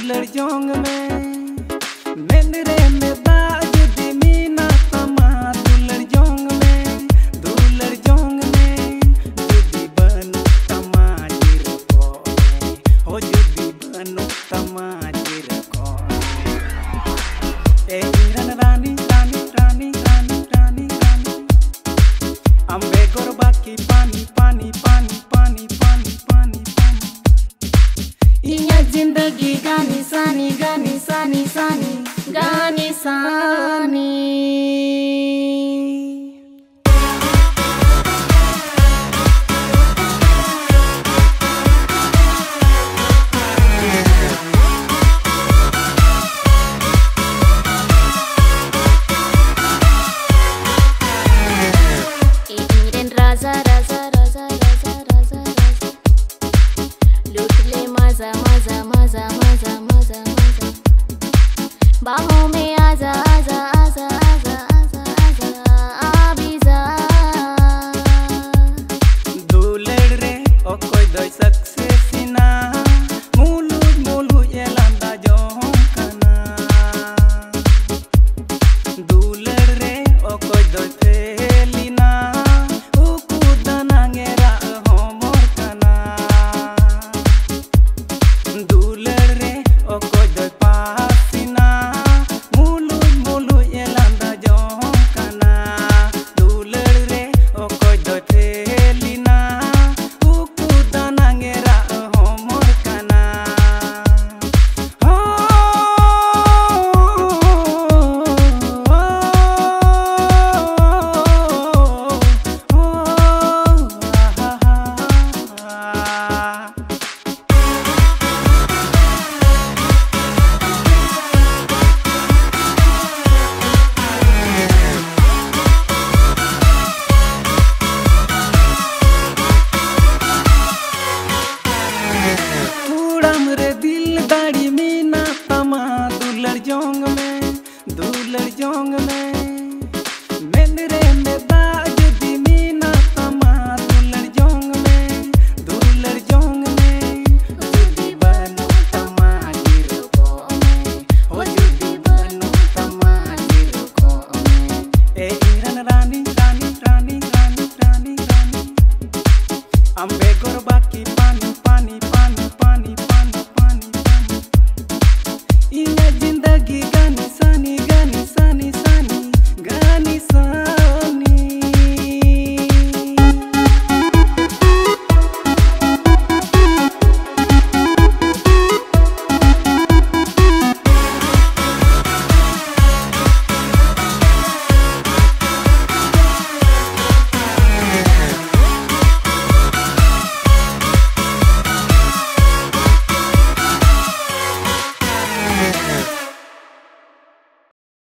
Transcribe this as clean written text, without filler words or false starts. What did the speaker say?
दुलड़ जोंग में मेरे में बाज दिमीना तमा दुलड़ जोंग में जुदी बनु तमाजिर को हो जुदी बनु तमाजिर को ए हिरन रानी रानी रानी रानी रानी रानी अम्बे गोरबा की पानी पानी पानी पानी पानी पानी पानी इया जिंदगी गानी सानी गानी सानी सानी गानी सानी राजा राजा राजा राजा राजा राजा लूट ले मजा मजा मजा मजा मजा मजा बाहों में आजा आजा